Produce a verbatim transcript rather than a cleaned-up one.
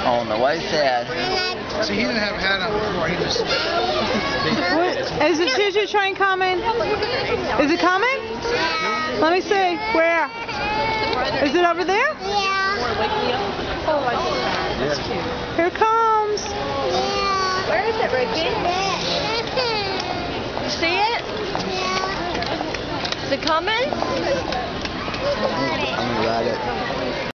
Oh, no, why sad? See, he didn't have a hat on before. He just... What? Is the choo-choo train coming? Is it coming? Yeah. Let me see. Where? Is it over there? Yeah. Here it comes. Yeah. Where is it, Ricky? You see it? Yeah. Is it coming? I'm gonna ride it.